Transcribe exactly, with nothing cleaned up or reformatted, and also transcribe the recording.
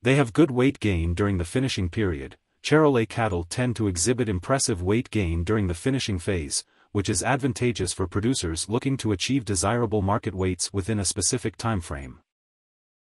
They have good weight gain during the finishing period. Charolais cattle tend to exhibit impressive weight gain during the finishing phase, which is advantageous for producers looking to achieve desirable market weights within a specific time frame.